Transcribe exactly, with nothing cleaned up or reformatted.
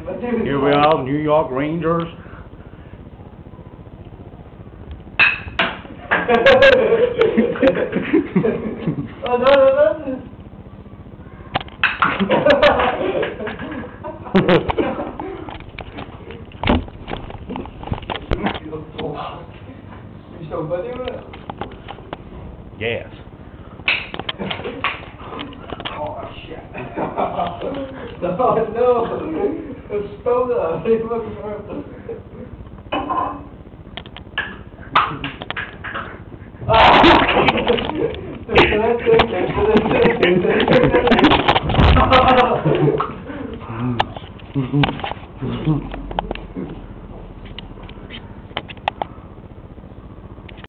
Here we are, New York Rangers. Oh, no, no, no. Yes. Oh, shit. No, no. It's spelled out. It wasn't hurt. Ah!